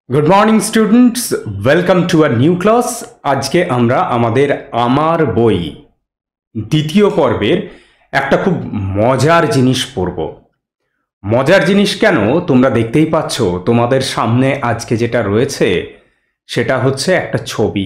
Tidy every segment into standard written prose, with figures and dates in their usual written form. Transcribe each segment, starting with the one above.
Good morning students, welcome to a new class. আজকে আমরা আমাদের আমার বই দ্বিতীয় পর্বের একটা খুব মজার জিনিস পড়ব। মজার জিনিস কেন তোমরা দেখতেই পাচ্ছ, তোমাদের সামনে আজকে যেটা রয়েছে সেটা হচ্ছে একটা ছবি।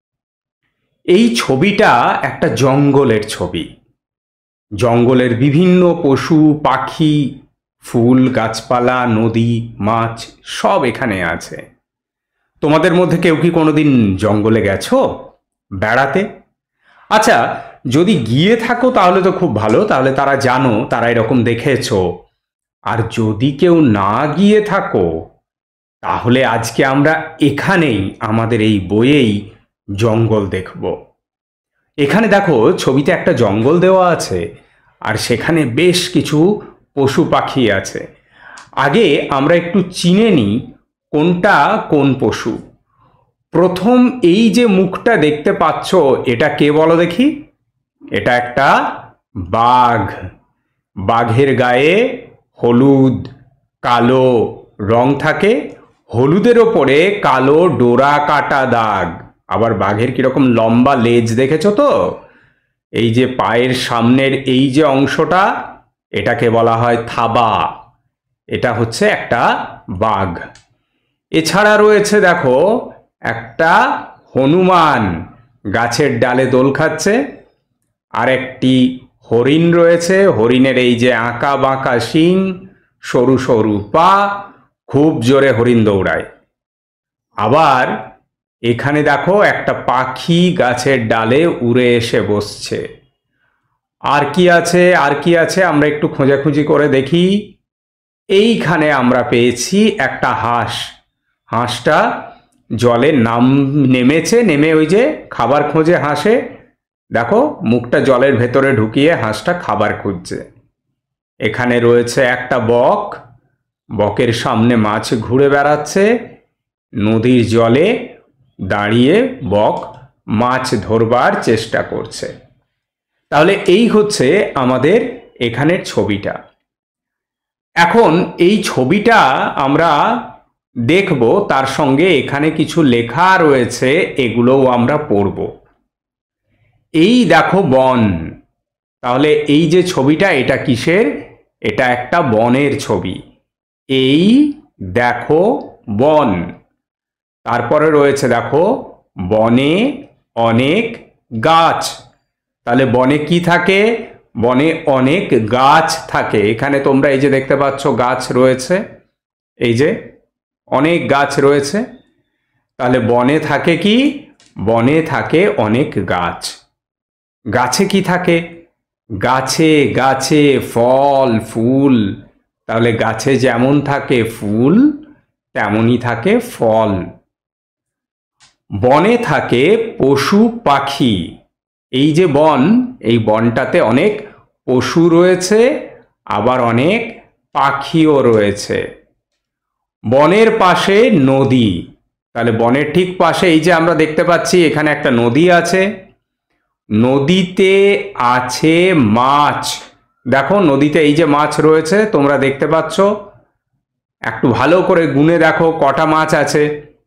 এই ছবিটা একটা জঙ্গলের ছবি। জঙ্গলের বিভিন্ন পশু পাখি, ফুল গাছপালা, নদী, মাছ সব এখানে আছে। তোমাদের মধ্যে কেউ কি কোনোদিন জঙ্গলে গেছো বেড়াতে? আচ্ছা, যদি গিয়ে থাকো তাহলে তো খুব ভালো, তাহলে তারা জানো, তারা এরকম দেখেছো। আর যদি কেউ না গিয়ে থাকো তাহলে আজকে আমরা এখানেই আমাদের এই বইয়েই জঙ্গল দেখব। এখানে দেখো ছবিতে একটা জঙ্গল দেওয়া আছে আর সেখানে বেশ কিছু পশু পাখি আছে। আগে আমরা একটু চিনে নিই কোনটা কোন পশু। প্রথম এই যে মুখটা দেখতে পাচ্ছ, এটা কে বলো দেখি? এটা একটা বাঘ। বাঘের গায়ে হলুদ কালো রং থাকে, হলুদের ওপরে কালো ডোরা কাটা দাগ। আবার বাঘের কিরকম লম্বা লেজ দেখেছো তো? এই যে পায়ের সামনের এই যে অংশটা, এটাকে বলা হয় থাবা। এটা হচ্ছে একটা বাঘ। এছাড়া রয়েছে দেখো একটা হনুমান, গাছের ডালে দোল খাচ্ছে। আর একটি হরিণ রয়েছে, হরিণের এই যে আঁকা বাঁকা শিং, সরু সরু পা, খুব জোরে হরিণ দৌড়ায়। আবার এখানে দেখো একটা পাখি গাছের ডালে উড়ে এসে বসছে। আর কি আছে আর কি আছে আমরা একটু খোঁজাখুঁজি করে দেখি। এইখানে আমরা পেয়েছি একটা হাঁস। হাঁসটা জলে নেমেছে, নেমে ওই যে খাবার খোঁজে হাঁসে। দেখো মুখটা জলের ভেতরে ঢুকিয়ে হাঁসটা খাবার খুঁজছে। এখানে রয়েছে একটা বক, বকের সামনে মাছ ঘুরে বেড়াচ্ছে। নদীর জলে দাঁড়িয়ে বক মাছ ধরবার চেষ্টা করছে। তাহলে এই হচ্ছে আমাদের এখানের ছবিটা। এখন এই ছবিটা আমরা দেখব, তার সঙ্গে এখানে কিছু লেখা রয়েছে, এগুলোও আমরা পড়ব। এই দেখো বন। তাহলে এই যে ছবিটা, এটা কিসের? এটা একটা বনের ছবি। এই দেখো বন। তারপরে রয়েছে দেখো বনে অনেক গাছ। তাহলে বনে কি থাকে? বনে অনেক গাছ থাকে। এখানে তোমরা এই যে দেখতে পাচ্ছ গাছ রয়েছে, এই যে অনেক গাছ রয়েছে। তাহলে বনে থাকে কি? বনে থাকে অনেক গাছ। গাছে কি থাকে? গাছে গাছে ফল ফুল। তাহলে গাছে যেমন থাকে ফুল, তেমনই থাকে ফল। বনে থাকে পশু পাখি। এই যে বন, এই বনটাতে অনেক পশু রয়েছে, আবার অনেক পাখিও রয়েছে। বনের পাশে নদী। তাহলে বনের ঠিক পাশে এই যে আমরা দেখতে পাচ্ছি এখানে একটা নদী আছে। নদীতে আছে মাছ। দেখো নদীতে এই যে মাছ রয়েছে তোমরা দেখতে পাচ্ছ। একটু ভালো করে গুনে দেখো কটা মাছ আছে।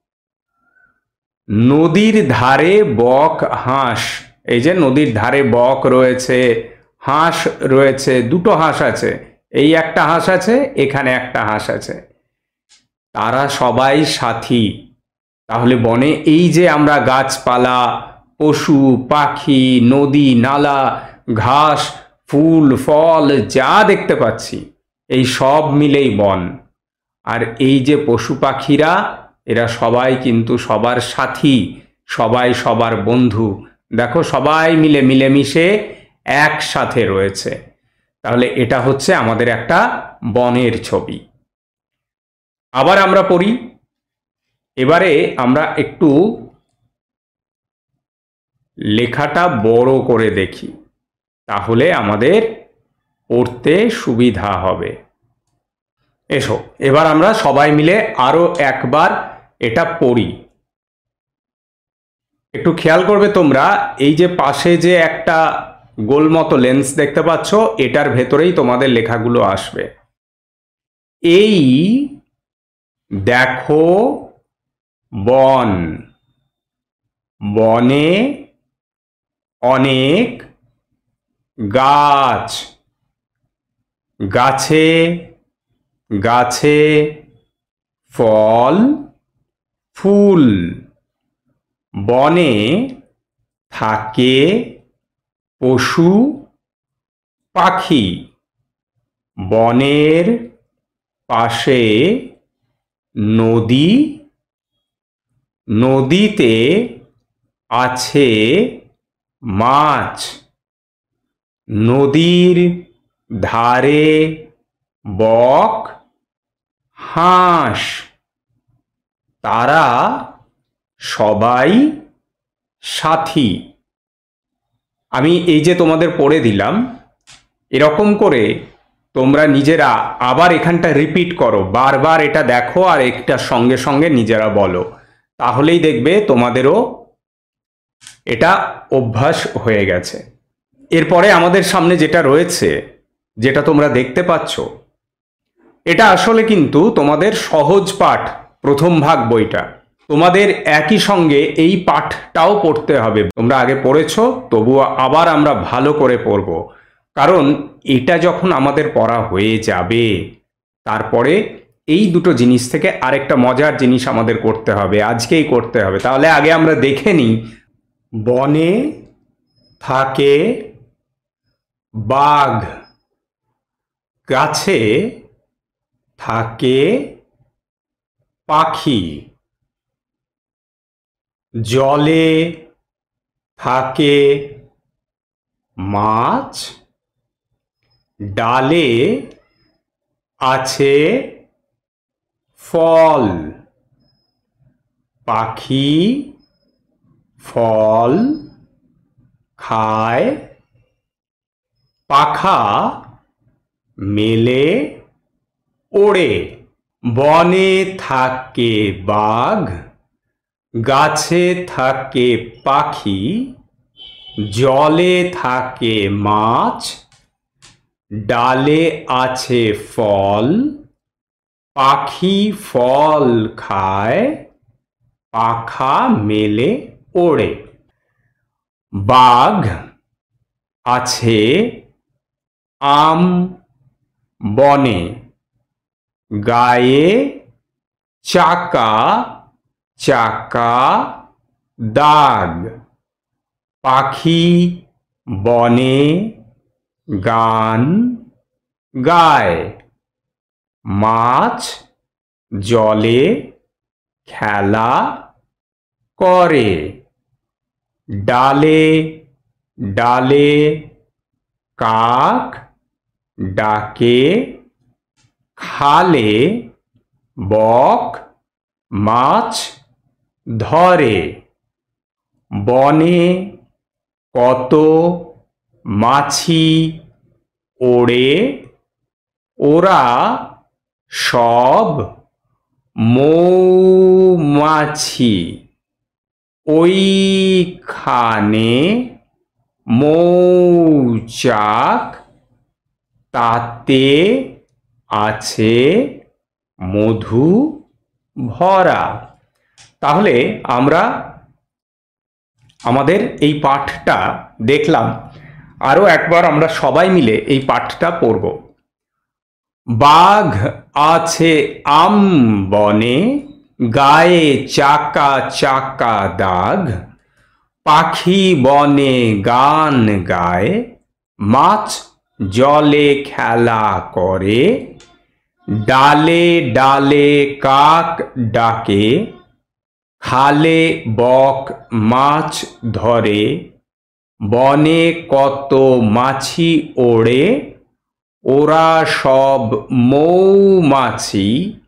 নদীর ধারে বক হাঁস। এই যে নদীর ধারে বক রয়েছে, হাঁস রয়েছে, দুটো হাঁস আছে। এই একটা হাঁস আছে, এখানে একটা হাঁস আছে। তারা সবাই সাথী। তাহলে বনে এই যে আমরা গাছপালা, পশু পাখি, নদী নালা, ঘাস ফুল ফল যা দেখতে পাচ্ছি, এই সব মিলেই বন। আর এই যে পশু পাখিরা, এরা সবাই কিন্তু সবার সাথী, সবাই সবার বন্ধু। দেখো সবাই মিলেমিশে একসাথে রয়েছে। তাহলে এটা হচ্ছে আমাদের একটা বনের ছবি। আবার আমরা পড়ি। এবারে আমরা একটু লেখাটা বড় করে দেখি, তাহলে আমাদের পড়তে সুবিধা হবে। এসো এবার আমরা সবাই মিলে আরো একবার এটা পড়ি। একটু খেয়াল করবে তোমরা, এই যে পাশে যে একটা গোল মতো লেন্স দেখতে পাচ্ছ, এটার ভেতরেই তোমাদের লেখাগুলো আসবে। এই দেখো বন, বনে অনেক গাছ, গাছে গাছে ফল ফুল, বনে থাকে পশু পাখি, বনের পাশে নদী, নদীতে আছে মাছ, নদীর ধারে বক হাঁস, তারা সবাই সাথী। আমি এই যে তোমাদের পড়ে দিলাম, এরকম করে তোমরা নিজেরা আবার এখানটা রিপিট করো, বারবার এটা দেখো আর একটা সঙ্গে সঙ্গে নিজেরা বলো, তাহলেই দেখবে তোমাদেরও এটা অভ্যাস হয়ে গেছে। এরপরে আমাদের সামনে যেটা রয়েছে, যেটা তোমরা দেখতে পাচ্ছ, এটা আসলে কিন্তু তোমাদের সহজ পাঠ প্রথম ভাগ বইটা। তোমাদের একই সঙ্গে এই পাঠটাও পড়তে হবে। তোমরা আগে পড়েছো, তবুও আবার আমরা ভালো করে পড়ব, কারণ এটা যখন আমাদের পড়া হয়ে যাবে তারপরে এই দুটো জিনিস থেকে আরেকটা মজার জিনিস আমাদের করতে হবে, আজকেই করতে হবে। তাহলে আগে আমরা দেখে নিই। বনে থাকে বাঘ, গাছে থাকে পাখি, জলে থাকে মাছ, ডালে আছে ফল, পাখি ফল খায়, পাখা মেলে ওড়ে। বনে থাকে বাঘ, গাছে থাকে পাখি, জলে থাকে মাছ, ডালে আছে ফল, পাখি ফল খায়, পাখা মেলে ওড়ে। বাঘ আছে আম বনে, গায়ে চাকা চাকা দাগ, পাখি বনে গান গায়, মাছ জলে খেলা করে, ডালে ডালে কাক ডাকে, খালে বক মাছ ধরে। বনে কত মাছি ওড়ে, ওরা সব মৌমাছি, ওইখানে মৌচাক, তাতে আছে মধু ভরা। তাহলে আমরা আমাদের এই পাঠটা দেখলাম, আরও একবার আমরা সবাই মিলে এই পাঠটা পড়ব। বাঘ আছে আম বনে, গায়ে চাকা চাকা দাগ, পাখি বনে গান গায়, মাছ জলে খেলা করে, ডালে ডালে কাক ডাকে, খালে বক মাছ ধরে, বনে কত মাছি ওড়ে, ওরা সব মৌমাছি,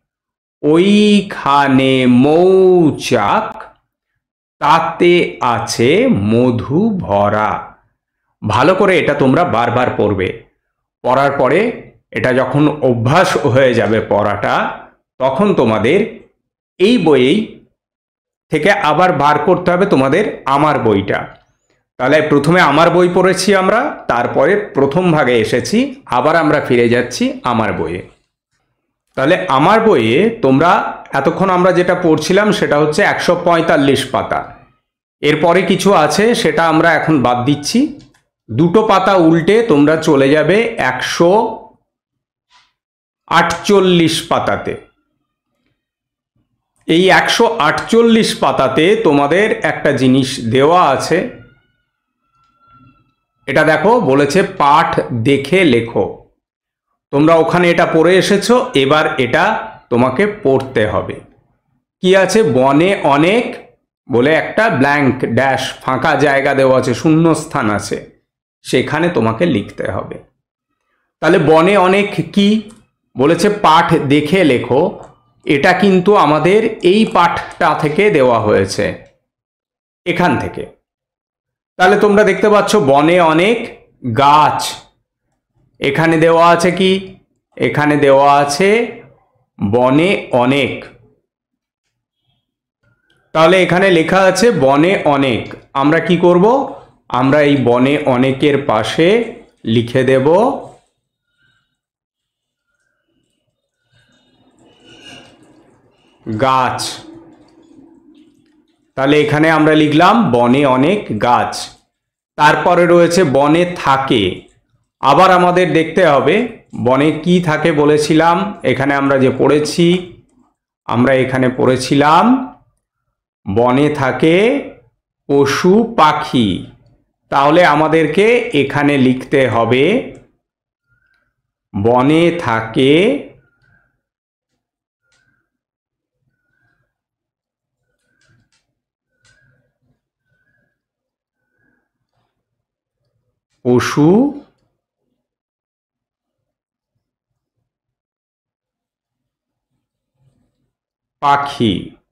ওইখানে মৌচাক, তাতে আছে মধু ভরা। ভালো করে এটা তোমরা বারবার পড়বে। পড়ার পরে এটা যখন অভ্যাস হয়ে যাবে পড়াটা, তখন তোমাদের এই বইয়েই থেকে আবার বার করতে হবে তোমাদের আমার বইটা। তাহলে প্রথমে আমার বই পড়েছি আমরা, তারপরে প্রথম ভাগে এসেছি, আবার আমরা ফিরে যাচ্ছি আমার বইয়ে। তাহলে আমার বইয়ে তোমরা এতক্ষণ আমরা যেটা পড়ছিলাম সেটা হচ্ছে 145 পাতা। এরপরে কিছু আছে সেটা আমরা এখন বাদ দিচ্ছি। দুটো পাতা উল্টে তোমরা চলে যাবে 148 পাতাতে। এই 148 পাতাতে তোমাদের একটা জিনিস দেওয়া আছে, এটা দেখো, বলেছে পাঠ দেখে লেখো। তোমরা ওখানে এটা পড়ে এসেছো, এবার এটা তোমাকে পড়তে হবে। কি আছে? বনে অনেক বলে একটা ব্ল্যাঙ্ক ড্যাশ ফাঁকা জায়গা দেওয়া আছে, শূন্যস্থান আছে, সেখানে তোমাকে লিখতে হবে। তাহলে বনে অনেক কি বলেছে? পাঠ দেখে লেখো। এটা কিন্তু আমাদের এই পাঠটা থেকে দেওয়া হয়েছে, এখান থেকে। তাহলে তোমরা দেখতে পাচ্ছ বনে অনেক গাছ। এখানে দেওয়া আছে কি? এখানে দেওয়া আছে বনে অনেক। তাহলে এখানে লেখা আছে বনে অনেক। আমরা কি করব? আমরা এই বনে অনেকের পাশে লিখে দেব গাছ। তাহলে এখানে আমরা লিখলাম বনে অনেক গাছ। তারপরে রয়েছে বনে থাকে। আবার আমাদের দেখতে হবে বনে কি থাকে বলেছিলাম। এখানে আমরা যে পড়েছি, আমরা এখানে পড়েছিলাম বনে থাকে পশু পাখি। তাহলে আমাদেরকে এখানে লিখতে হবে বনে থাকে পশু পাখি।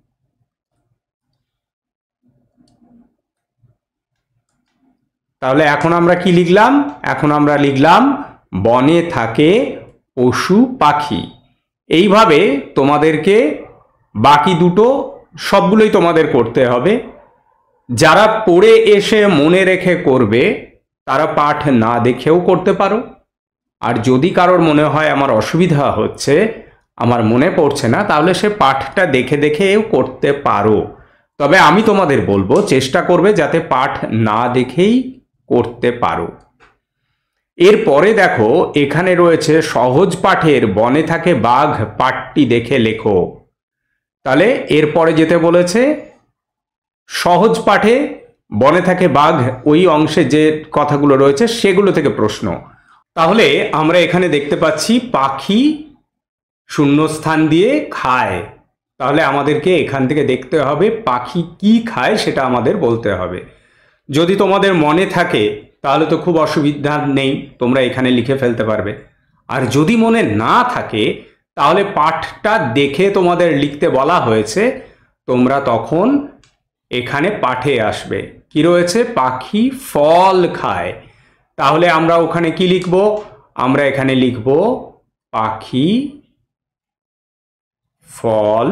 তাহলে এখন আমরা কি লিখলাম? এখন আমরা লিখলাম বনে থাকে পশু পাখি। এইভাবে তোমাদেরকে বাকি দুটো সবগুলোই তোমাদের করতে হবে। যারা পড়ে এসে মনে রেখে করবে তারা পাঠ না দেখেও করতে পারো। আর যদি কারোর মনে হয় আমার অসুবিধা হচ্ছে, আমার মনে পড়ছে না, তাহলে সে পাঠটা দেখে দেখেও করতে পারো। তবে আমি তোমাদের বলবো চেষ্টা করবে যাতে পাঠ না দেখেই করতে পারো। এরপরে দেখো এখানে রয়েছে সহজ পাঠের বনে থাকে বাঘ পাঠটি দেখে লেখো। তাহলে এরপরে যেতে বলেছে সহজ পাঠে বনে থাকে বাঘ, ওই অংশে যে কথাগুলো রয়েছে সেগুলো থেকে প্রশ্ন। তাহলে আমরা এখানে দেখতে পাচ্ছি পাখি শূন্যস্থান দিয়ে খায়। তাহলে আমাদেরকে এখান থেকে দেখতে হবে পাখি কি খায়, সেটা আমাদের বলতে হবে। যদি তোমাদের মনে থাকে তাহলে তো খুব অসুবিধা নেই, তোমরা এখানে লিখে ফেলতে পারবে। আর যদি মনে না থাকে তাহলে পাঠটা দেখে তোমাদের লিখতে বলা হয়েছে, তোমরা তখন এখানে পাঠে আসবে। কি রয়েছে? পাখি ফল খায়। তাহলে আমরা ওখানে কি লিখব? আমরা এখানে লিখব পাখি ফল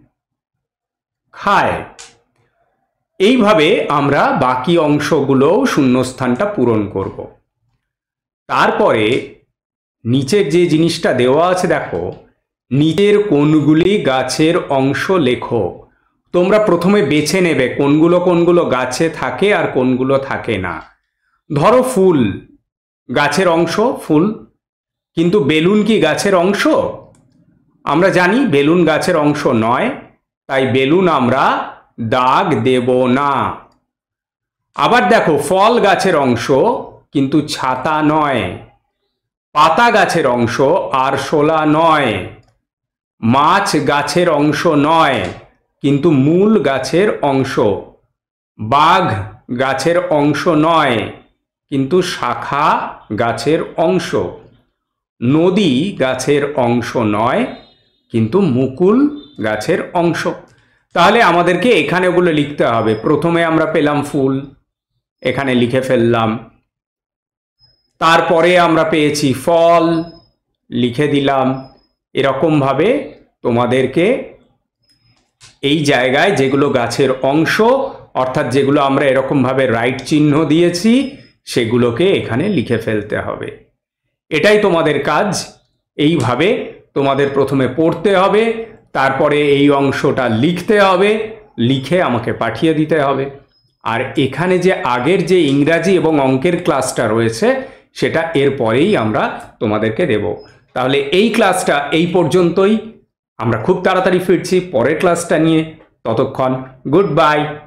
খায়। এইভাবে আমরা বাকি অংশগুলো শূন্যস্থানটা পূরণ করব। তারপরে নিচের যে জিনিসটা দেওয়া আছে দেখো, নিচের কোনগুলি গাছের অংশ লেখো। তোমরা প্রথমে বেছে নেবে কোনগুলো কোনগুলো গাছে থাকে আর কোনগুলো থাকে না। ধরো ফুল গাছের অংশ, ফুল। কিন্তু বেলুন কি গাছের অংশ? আমরা জানি বেলুন গাছের অংশ নয়, তাই বেলুন আমরা দাগ দেব না। আবার দেখো ফল গাছের অংশ কিন্তু ছাতা নয়, পাতা গাছের অংশ আরশোলা নয়, মাছ গাছের অংশ নয় কিন্তু মূল গাছের অংশ, বাঘ গাছের অংশ নয় কিন্তু শাখা গাছের অংশ, নদী গাছের অংশ নয় কিন্তু মুকুল গাছের অংশ। তাহলে আমাদেরকে এখানে ওগুলো লিখতে হবে। প্রথমে আমরা পেলাম ফুল, এখানে লিখে ফেললাম। তারপরে আমরা পেয়েছি ফল, লিখে দিলাম। এরকমভাবে তোমাদেরকে এই জায়গায় যেগুলো গাছের অংশ, অর্থাৎ যেগুলো আমরা এরকমভাবে রাইট চিহ্ন দিয়েছি, সেগুলোকে এখানে লিখে ফেলতে হবে। এটাই তোমাদের কাজ। এইভাবে তোমাদের প্রথমে পড়তে হবে, তারপরে এই অংশটা লিখতে হবে, লিখে আমাকে পাঠিয়ে দিতে হবে। আর এখানে যে আগের যে ইংরাজি এবং অঙ্কের ক্লাসটা রয়েছে সেটা এরপরেই আমরা তোমাদেরকে দেব। তাহলে এই ক্লাসটা এই পর্যন্তই। আমরা খুব তাড়াতাড়ি ফিরছি পরের ক্লাসটা নিয়ে। ততক্ষণ গুড বাই।